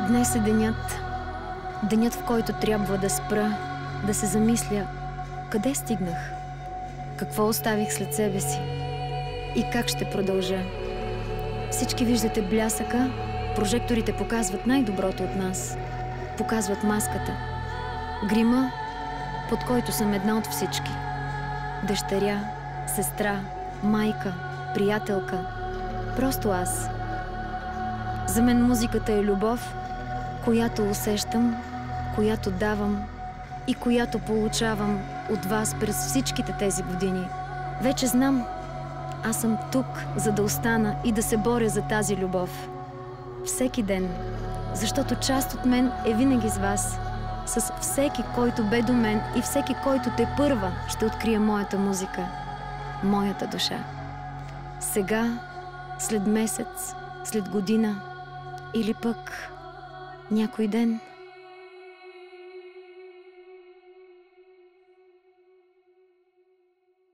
Днес е денят. Денят, в който трябва да спра, да се замисля къде стигнах, какво оставих след себе си и как ще продължа. Всички виждате блясъка, прожекторите показват най-доброто от нас, показват маската, грима, под който съм една от всички. Дъщеря, сестра, майка, приятелка, просто аз. За мен музиката е любов, която усещам, която давам и която получавам от вас през всичките тези години. Вече знам, аз съм тук, за да остана и да се боря за тази любов. Всеки ден, защото част от мен е винаги с вас, с всеки, който бе до мен и всеки, който тепърва ще открие моята музика, моята душа. Сега, след месец, след година или пък някой ден...